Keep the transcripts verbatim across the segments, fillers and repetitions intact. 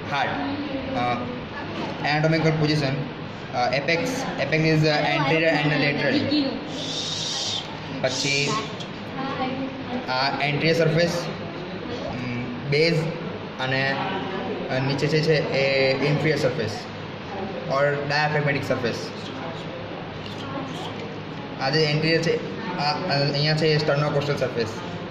heart. Uh, anatomical position. Uh, apex apex is uh, anterior and laterally. પછી આ anterior surface, base અને નીચે જે છે એ inferior surface or diaphragmatic surface. આ જે anterior છે આ અહીંયા છે sternocostal surface.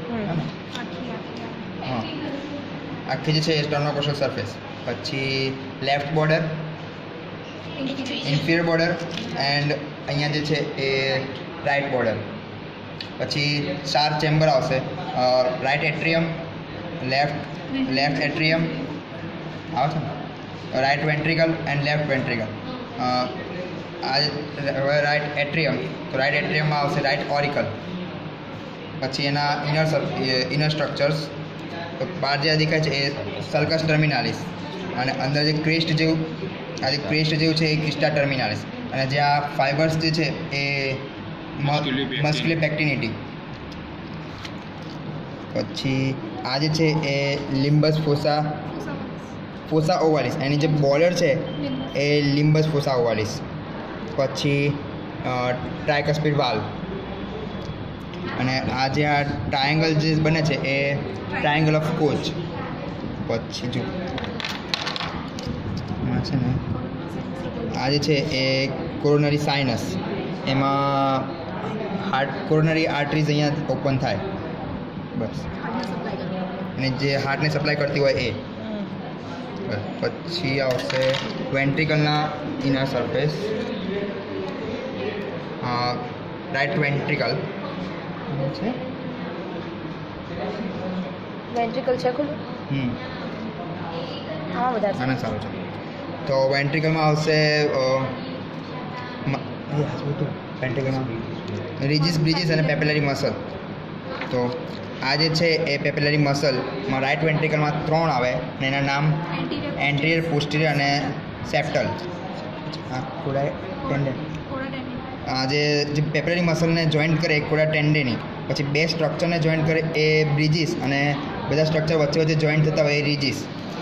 હા આખી જે છે sternocostal surface. પછી left border, inferior border and અહીંયા જે છે એ રાઇટ બોર્ડર. પછી ચાર ચેમ્બર આવશે, right atrium, left left atrium આવે છે ને, right ventricle and left ventricle. આ રાઇટ એટ્રિયમ, તો રાઇટ એટ્રિયમમાં આવશે રાઇટ ઓરિકલ. પછી એના ઇનર ઇનર સ્ટ્રક્ચર્સ, તો બહાર જે દેખાય છે એ સલ્કસ ટર્મિનાલિસ, અને અંદર જે ક્રેસ્ટ જેવું આ જે ક્રેસ્ટ જેવું છે એ ક્રિસ્ટા ટર્મિનાલિસ, અને જે આ ફાઇબર્સ જે છે એ મસ્ક્યુલર પેક્ટિનિટી. પછી આ જે છે એ લિમ્બસ ફોસા ફોસા ઓવાલિસ, એની જે બોર્ડર છે એ લિમ્બસ ફોસા ઓવાલિસ. પછી ટ્રાયકસ્પિડ વાલ્વ, અને આ જે આ ટ્રાયંગલ જે બને છે એ ટ્રાયંગલ ઓફ કોચ. પછી જો એમાં છે ને આ જે છે એ કોરોનરી સાઇનસ, એમાં હાર્ટ કોરોનરી આર્ટરીઝ અહીંયા ઓપન થાય બસ, અને જે હાર્ટને સપ્લાય કરતી હોય એ. પછી આવશે વેન્ટ્રિકલના ઇનર સરફેસ, રાઇટ વેન્ટ્રિકલ છે વેન્ટ્રિકલ છે ખુલ્લું. હમ હા વધારે આના સારું છે. તો વેન્ટ્રિકલમાં આવશે વેન્ટ્રિકલમાં રિજીસ બ્રિજીસ અને પેપિલરી મસલ. તો આ જે છે એ પેપિલરી મસલમાં રાઇટ વેન્ટ્રિકલમાં ત્રણ આવે, અને એના નામ એન્ટિરિયર, પોસ્ટિરિયર અને સેપ્ટલ. આ કોડા ટેન્ડન, આ જે જે પેપિલરી મસલને જોઈન્ટ કરે એ કોડા ટેન્ડેની. પછી બે સ્ટ્રક્ચરને જોઈન્ટ કરે એ બ્રિજીસ, અને બધા સ્ટ્રક્ચર વચ્ચે વચ્ચે જોઈન્ટ થતા હોય એ રિજીસ.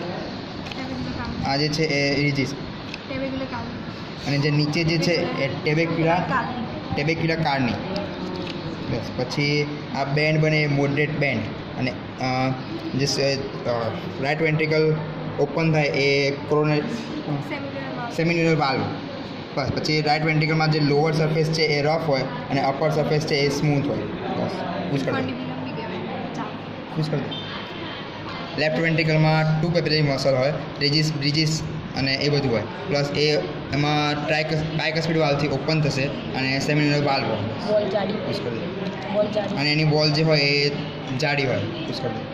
આ જે છે એ રિજીસ, અને જે નીચે જે છે એ ટેબેક્યુલા ટેબેક્યુલા કાર્ની. બસ પછી આ બેન્ડ બને મોડરેટ બેન્ડ, અને જે રાઇટ વેન્ટ્રિકલ ઓપન થાય એ કોરોનરી સેમિન્યુલર વાલ્વ. બસ પછી રાઇટ વેન્ટ્રિકલમાં જે લોઅર સરફેસ છે એ રફ હોય, અને અપર સરફેસ છે એ સ્મૂથ હોય. બસ પૂછ કરી દે પૂછ કરી દે લેફ્ટ વેન્ટ્રિકલમાં ટુ પેપિલરી મસલ હોય, રિજીસ બ્રિજીસ અને એ બધું હોય. પ્લસ એ એમાં ટ્રાયક બાયકસ્પિડ વાલ્વથી ઓપન થશે, અને સેમિન્યુલર વાલ્વ હોય. બોલ જાડી પૂછ કરી દે બોલ જાડી અને એની બોલ જે હોય એ જાડી હોય. પૂછ કરી દે